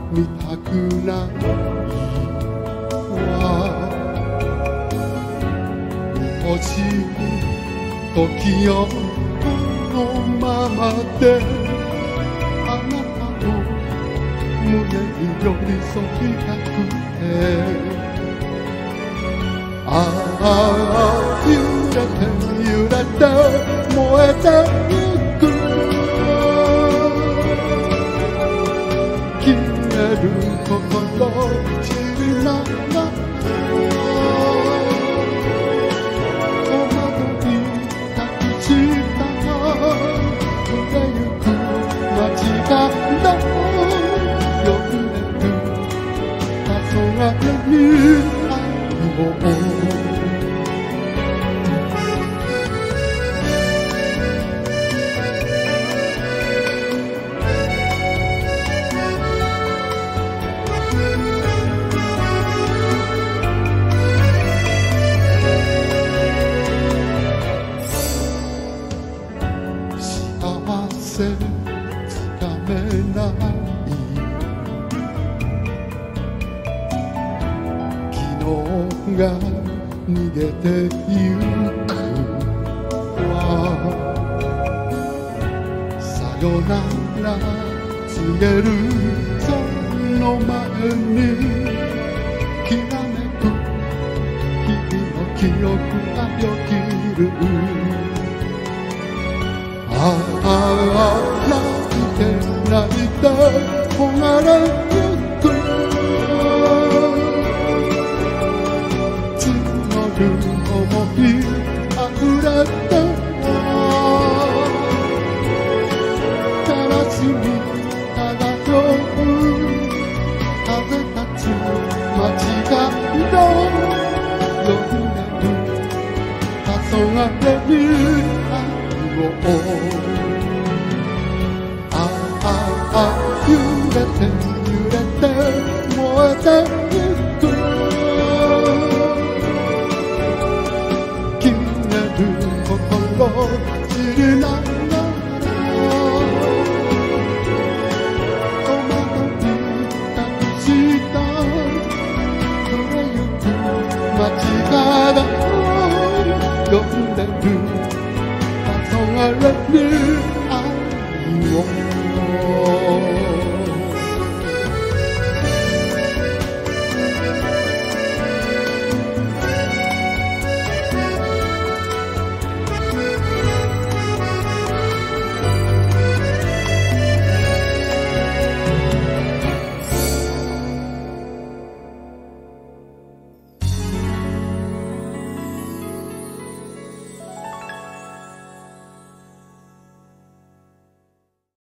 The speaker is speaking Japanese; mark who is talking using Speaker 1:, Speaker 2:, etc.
Speaker 1: 見たくないわ。欲しい時よこのままであなたの胸に寄り添いたくて、ああ揺れて揺れて燃えてゆく消える心散りながら戸惑い隠した触れゆく街がど呼んでる黄昏に愛をつかめない昨日が逃げてゆくわ。さよなら告げるその前にきらめく日々の記憶がよぎる。ああ泣いて泣いて焦がれゆく募る想い溢れてガラスに漂う風立つ街がど呼んでる黄昏に愛を揺れて揺れて燃えて